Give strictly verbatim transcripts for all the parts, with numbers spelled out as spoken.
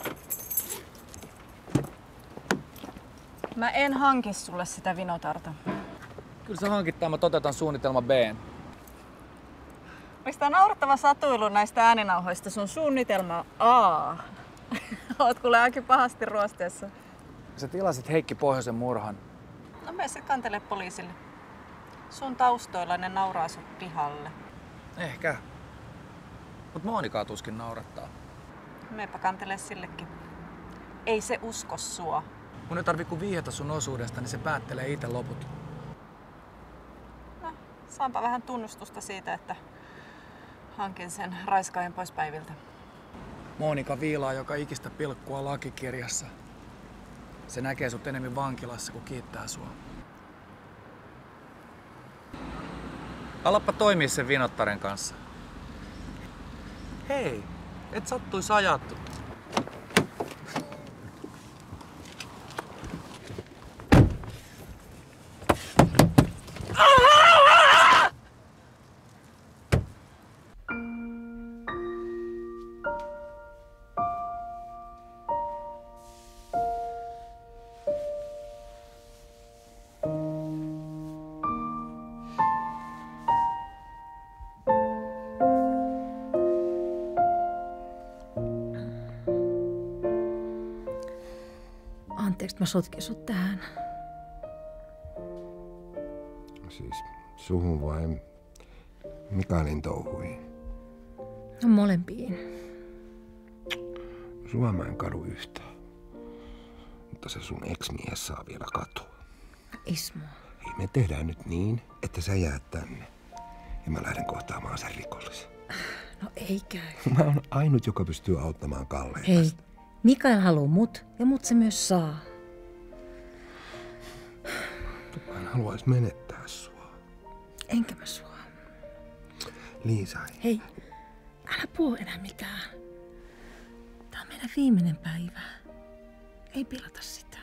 Mä en hanki sulle sitä vinotarta. Kyllä sä hankit tai mä toteutan suunnitelma B. Mistä on naurattava satuilu näistä ääninauhoista. Sun suunnitelma A. Oot kuule aika pahasti ruosteessa. Sä tilasit Heikki Pohjoisen murhan. No mene se kantele poliisille. Sun taustoilla ne nauraa sut pihalle. Ehkä. Mut Monikaa tuskin naurattaa. Meepä kantele sillekin. Ei se usko sua. Mun ei tarvi kun viihata sun osuudesta, niin se päättelee itse loput. No, saanpa vähän tunnustusta siitä, että hankin sen raiskaajan pois päiviltä. Monika viilaa joka ikistä pilkkua lakikirjassa. Se näkee sut enemmän vankilassa, kuin kiittää sua. Alappa toimia sen vinottaren kanssa. Hei, et sattuis ajattu. Anteeksi, mä sotkin sut tähän. Siis suhun vai Mikaelin touhuihin? No molempiin. Sua mä en kadu yhtään. Mutta se sun ex-mies saa vielä katua. Ismo. Ei, me tehdään nyt niin, että sä jäät tänne. Ja mä lähden kohtaamaan sen rikollisen. No ei käy. Mä oon ainut, joka pystyy auttamaan Kalleen. Hei, Mikael haluu mut ja mut se myös saa. Mä en haluais menettää sua. Enkä mä sua. Liisa. Hei, älä puhu enää mitään. Tää on meidän viimeinen päivä. Ei pilata sitä.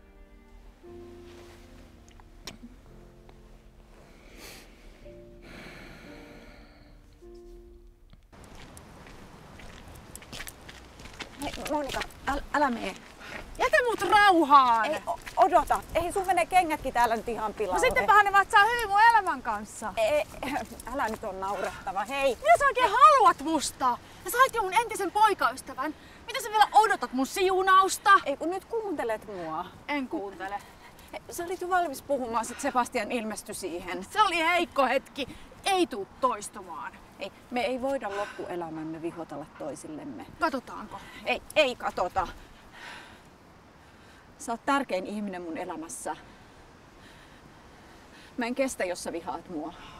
Hei, Monika, äl, älä mene. Jätä mut rauhaan! Ei, o- odota. Ei sun menee kengätkin täällä nyt ihan pilalle. No sittenpähän ne vatsaa hyvin mun elämän kanssa. Ei, älä nyt on naurettava, hei. Mitä sä oikein haluat musta? Sä sait jo mun entisen poikaystävän. Mitä sä vielä odotat mun siunausta? Ei kun nyt kuuntelet mua. En kuuntele. Hei, sä olit jo valmis puhumaan, sit Sebastian ilmestyi siihen. Se oli heikko hetki. Ei tuu toistumaan. Ei, me ei voida loppuelämämme vihotella toisillemme. Katsotaanko? Ei, ei katota. Sä oot tärkein ihminen mun elämässä. Mä en kestä, jos sä vihaat mua.